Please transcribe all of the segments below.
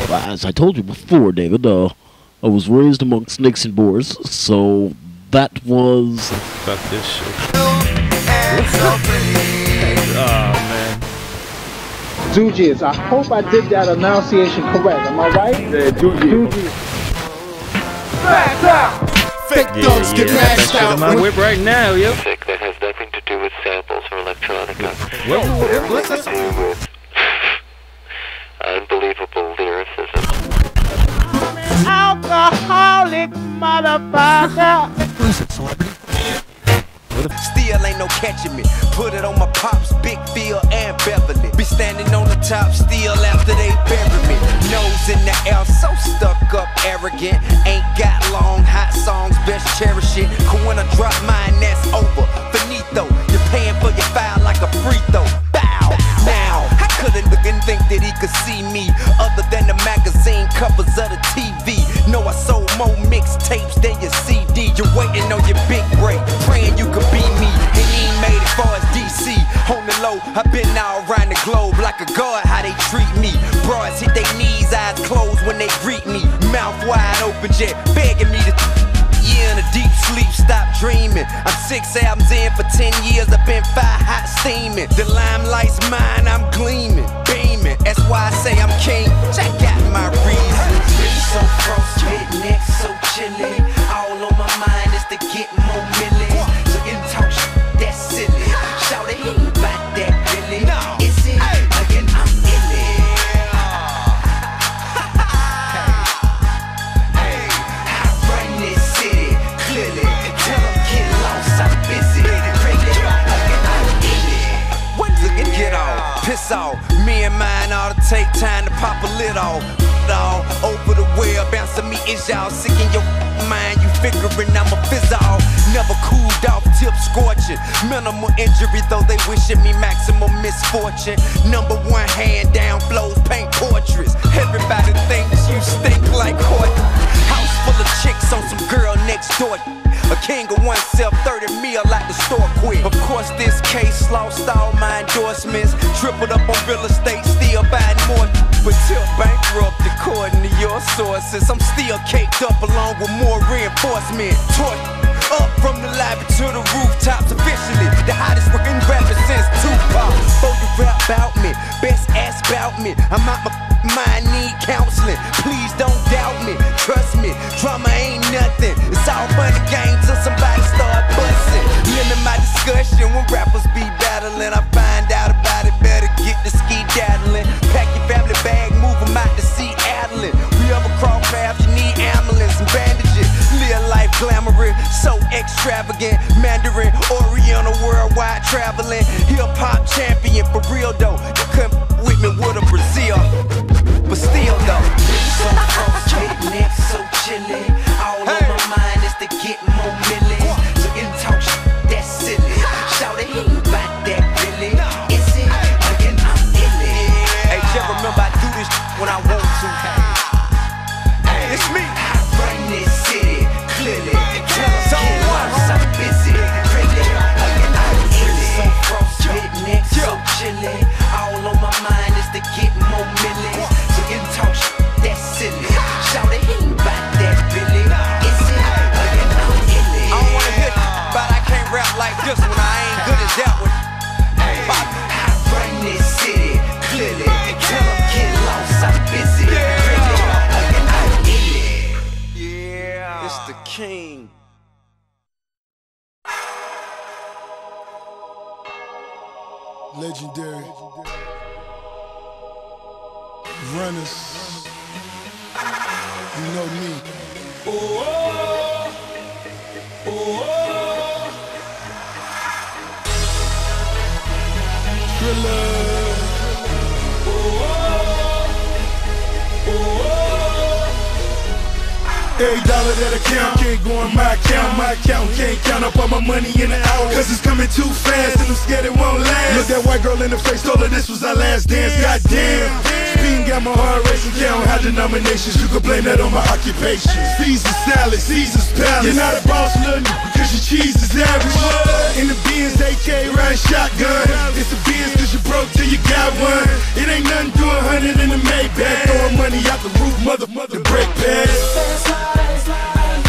As I told you before, David, I was raised amongst snakes and boars, so that was... Fuck this shit. Oh, man. Juji's. I hope I did that enunciation correct. Am I right? Yeah, Juji. Fake thugs get mashed out. In my whip right now, yo. That has nothing to do with samples or electronica. What's that? To do with unbelievable lyricism. Alcoholic motherfucker. Still ain't no catching me. Put it on my pops, Big Phil and Beverly. Be standing on the top still after they bury me. Nose in the air, so stuck up, arrogant. Ain't got long, hot songs, best cherish it. Cause when I drop mine, that's over. Finito, you're paying for your foul like a free throw. Bow. Now, I couldn't look and think that he could see me other than the magazine covers of the TV. No, I sold more mixtapes than your CD. You're waiting on your big break, praying you could be me. And he ain't made it far as DC. On the low, I've been all around the globe like a god, how they treat me. Broads hit their knees, eyes closed when they greet me. Mouth wide open, jet begging me to... Yeah, in a deep sleep, stop dreaming. I'm 6 albums in for 10 years, I've been 5 hot steaming. The limelight's mine, I'm gleaming, beaming. That's why I say I'm king, check out my reasons. So frostbitten, neck so chilly. All on my mind is to get more millions. So in talk that's silly. Shout it, he ain't about that really. Is it? Again, I'm in it. I run this city clearly. Tell them get lost, I'm busy. Really, again, I'm in it. When's it get off? Piss off. Me and mine ought to take time to pop a lid off. All over the web, bouncing me is y'all sick in your mind. You figuring I'm a fizz off. Never cooled off, tip scorching. Minimal injury, though they wishing me maximum misfortune. #1 hand down flows, paint portraits. Everybody thinks you stink like Hoyt. House full of chicks on some girl next door. A king of oneself, 30 mil like the store quit. Of course, this case lost all my endorsements. Tripled up on real estate, still buying more. But till bankrupt, according to your sources, I'm still caked up along with more reinforcement. Torch up from the lobby to the rooftops officially. The hottest working rapper since Tupac. Before you rap about me, best ask about me. I'm out my mind, need counseling. Please don't doubt me, trust me. Drama ain't nothing. It's all fun and games till somebody start busting. Limit my discussion when rappers be battling. I find out about it, better get the ski daddling. Pack your family bag, move them out to sea Adeline. We ever cross paths, you need ambulance and bandages. Live life glamorous, so extravagant. Mandarin, Oriental, worldwide traveling. Hip-hop champion, for real though. You couldn't with me with a Brazil. But still though, so frustrated, neck so chilly. All on my mind is to get more millions. So in talk that's silly. Shout it, he ain't about that really. Is it? Again, I'm in it. Hey, just remember I do this when I want to. It's me. I run this city clearly. Tell them get lost, I'm busy. Really, again, I'm in it. So frostbitten, neck so chilly. All on my mind is to get more millions. So in talk that's silly. Shout it, he ain't about that really. Is it? Again, I'm in it. I don't wanna hear but I can't rap like this when I ain't good as that one. I run this city clearly. Tell them get lost, I'm busy. Really, again, I'm in it. Yeah, it's the king. Legendary runners, you know me. Oh, oh, oh, oh. Thriller. Oh, oh, oh, oh. Every dollar that I count can't go in my account. My account can't count up all my money in an hour, cause it's coming too fast and I'm scared it won't last. Look that white girl in the face, told her this was our last dance. Goddamn, speeding got my heart racing. Count high denominations, you can blame that on my occupation. Caesar salad, Caesar's palace. You're not a boss, little cause your cheese is average. In the Benz, AK riding shotgun. It's a Benz cause you broke till you got one. It ain't nothing to 100 in the Maybach. Throwing money me out the roof, mother, brake pad.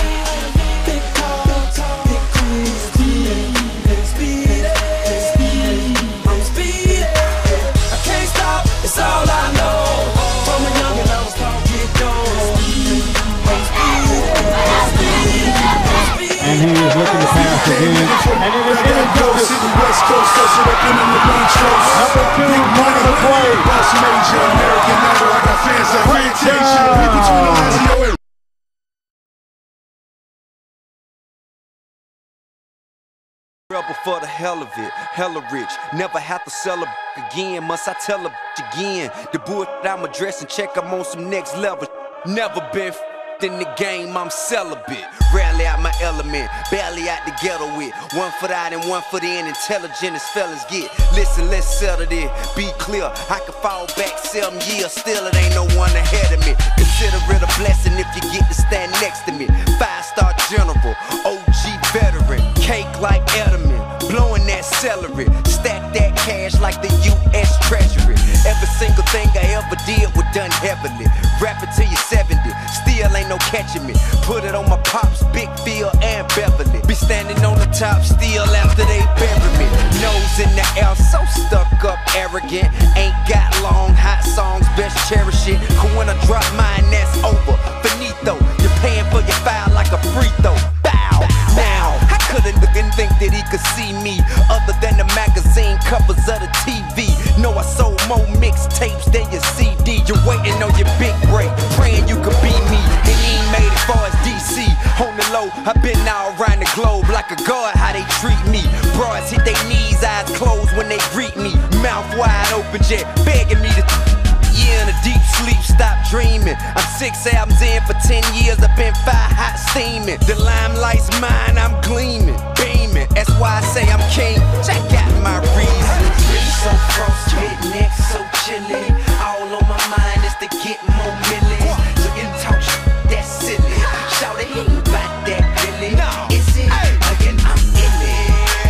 It's all I know. From a youngin' I was taught to get going. And he is looking to pass again. And it is intercepted. West Coast, that's it up in the metro. Number 2, Tony Man Mcquay. Boss major, American idol. I got fans at Plantation. Read between the lines of your Rebel for the hell of it, hella rich. Never have to sell a again. Must I tell a again? The bullshit I'm addressing, check I'm on some next level. Never been in the game, I'm celibate. Rarely out my element, barely out the ghetto with 1 foot out and 1 foot in. Intelligent as fellas get. Listen, let's settle this. Be clear, I can fall back 7 years, still it ain't no one ahead of me. Consider it a blessing if you get to stand next to me. 5-star general, OG veteran, cake like Edelman, blowing that celery, stack that cash like the U.S. Treasury. Every single thing I ever did was done heavily. Rap it till you're 70, still ain't no catching me. Put it on my pops, Big Phil and Beverly. Be standing on the top still after they bury me. Nose in the air, so stuck up, arrogant. Ain't got long, hot songs, best cherish it. Cause when I drop mine, that's over. Finito, you're paying for your foul like a free throw. Bow, now. I couldn't think that he could see me other than the magazine covers of the TV. No, I sold more mixtapes than your CD. You're waiting on your big break, praying you could be me. And he ain't made it far as DC. On the low, I've been all around the globe like a god, how they treat me. Broads hit their knees, eyes closed when they greet me. Mouth wide open, jet begging me to in a deep sleep, stop dreaming. I'm 6 albums in for 10 years, I've been 5 hot steaming. The limelight's mine, I'm gleaming, beaming. That's why I say I'm king. Check out my reason. So frostbitten, neck so chilly. All on my mind is to get more millions. So you talk that's silly. Shout it, he ain't about that Billy. Is it? Again, I'm in it.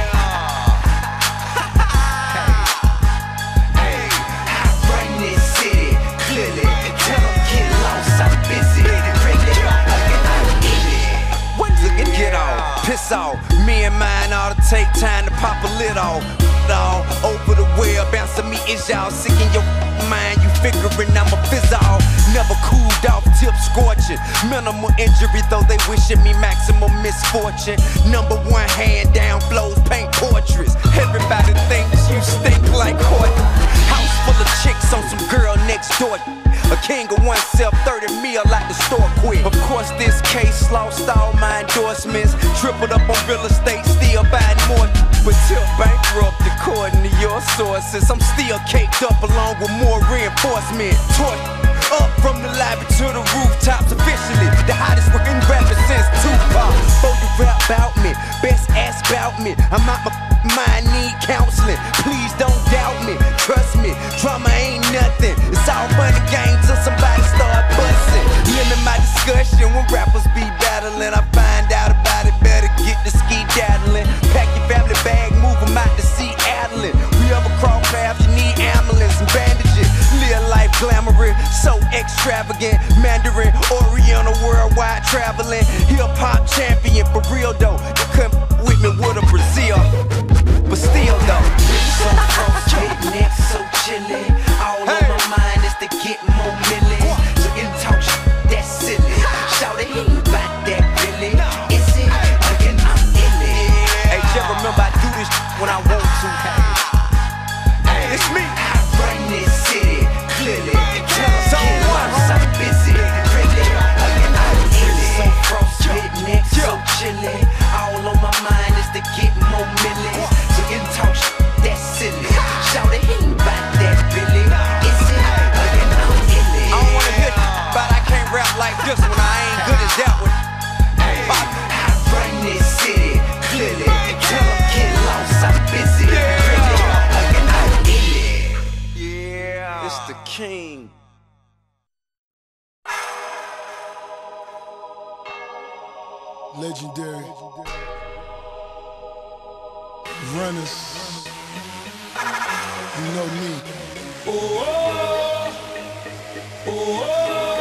Piss off, me and mine ought to take time to pop a lid off. All over the web, bouncing me is y'all sick in your mind. You figuring I'm a fizz off. Never cooled off, tip scorching. Minimal injury, though they wishing me maximum misfortune. Number 1 hand down flows, paint portraits. Everybody thinks you stink like Horton. House full of chicks on some girl next door. A king of oneself, 30 mil like the store quit. Of course, this case lost all my endorsements. Tripled up on real estate, still buying more. But till bankrupt, according to your sources, I'm still caked up along with more reinforcement. Taught up from the lobby to the rooftops officially. The hottest working rapper since Tupac. Before you rap about me, best ask about me. I'm out my mind, need counseling. Please don't doubt me, trust me. Drama ain't nothing. It's all fun and games till somebody start busting. Limit my discussion when rappers be battling. I find out about it, better get the ski daddling. Pack your family bag, move them out to sea Adeline. We ever cross paths, you need ambulance and bandages. Live life glamorous, so extravagant. Mandarin, Oriental, worldwide traveling. Hip hop champion for real though. You couldn't with me with a Brazil, but still though. So frustrated, neck so chilly. All on my mind is to get more millions. So you talk that's silly. Shout it, he ain't about that Billy. Is it? Again, I'm in it. Hey, just remember I do this when I want to. It's me. I run this city clearly. Tell them get lost, I'm busy. Really, again, I'm in it. So frostbitten, neck so chilly. All on my mind is to get more millions. So you talk that's silly. Shout it, he ain't about that Billy. Is it? Again, I'm in it. I don't wanna hear but I can't rap like this one. I ain't good as that one. I run this city clearly. Tell them get lost, I'm busy. Really, again, I'm in it. Yeah, it's the king. Legendary runners, you know me. Oh, oh, oh, oh.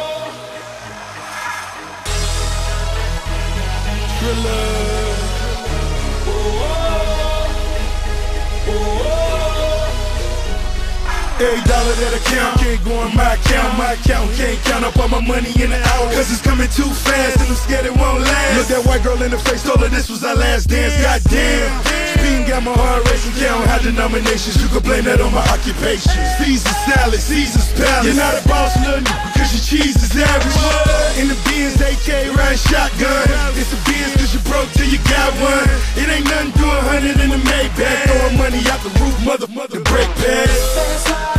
Every dollar that I count can't go in my account. My account can't count up all my money in an hour, cause it's coming too fast and I'm scared it won't last. Look that white girl in the face, told her this was our last dance. Goddamn, speeding got my heart racing. Count high denominations, you can blame that on my occupation. Caesar salad, Caesar's palace. You're not a boss, little nigga, cause your cheese is average. In the Benz, AK riding shotgun. It's a Benz cause you broke till you got one. It ain't nothing to 100 in the Maybach. Throwing money out the roof, mother, break pads.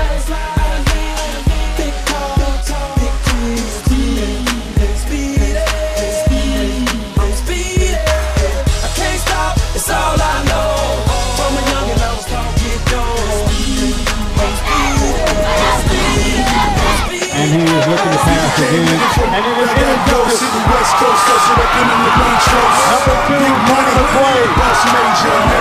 And he is looking to pass again. And it is intercepted. West Coast, up in the main Number 2, Man Mcquay. Boss Major.